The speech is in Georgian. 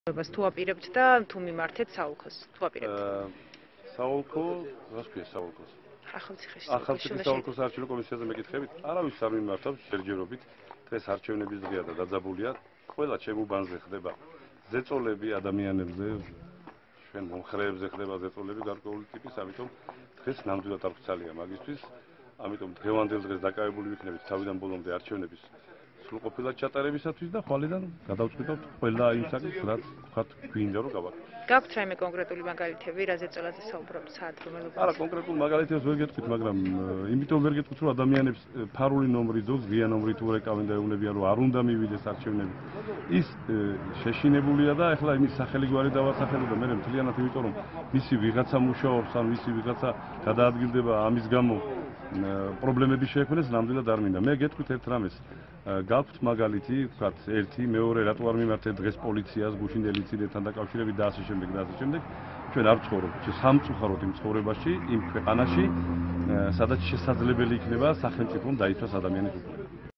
თუ აპირებთ და თუ მიმართეთ საოლქოს, თუ აპირებთ. საოლქო, რას ქვია საოლქოს? ახალციხის საოლქოს არჩევნო კომისიაზე მეკითხებით, არავის არ მიმართავს შერჯერობით. დღეს არჩევნების დღეა და დაძაბულია. ყველა ჩემუბანზე ხდება ზეწოლები ადამიანებზე, ჩვენ მომხრეებზე ხდება ზეწოლები გარკვეული ტიპის, ამიტომ დღეს ნამდვილად არ გვცალია მაგისთვის. ამიტომ დღევანდელ დღეს დაკავებული ვიქნებით თავიდან ბოლომდე არჩევნების სრულყოფილად ჩატარებისათვის და ხვალიდან გადავწყვიტავთ ყველა იმ საკითხს, რაც ვთქვათ, გვინდა რომ გავაკეთოთ. გაქვთ რაიმე კონკრეტული მაგალითები, რა ზეწოლაზე საუბრობთ, სად რომელობაზე? არა, კონკრეტულ მაგალითებს ვერ გეტყვით, მაგრამ იმიტომ ვერ გეტყვით, რომ ადამიანებს ფარული ნომრი დოს, ღია ნომრი თუ რეკავენ და ეუბნებიან, რომ არ უნდა მივიდეს არჩევნები. ის შეშინებულია და ეხლა იმის სახელი გვარი დავასახელო და მე მთლიანად იმიტომ რომ მისი ვიღაცა მუშაობს, ან მისი ვიღაცა გადაადგილდება ამის გამო პრობლემები შეექმნეს, ნამდვილად არ მინდა. მე გეტყვით ერთ რამეს. გაქვთ მაგალითი, ვთქვათ, ერთი, მეორე, რატო არ მიმართეთ დღეს პოლიციას, გუშინდელ ინციდენტთან დაკავშირებით და ასე შემდეგ და ასე შემდეგ. ჩვენ არ ვცხოვრობთ, სამწუხაროდ იმ ცხოვრებაში, იმ ქვეყანაში, სადაც შესაძლებელი იქნება სახელმწიფომ დაიცვას ადამიანის უფლება.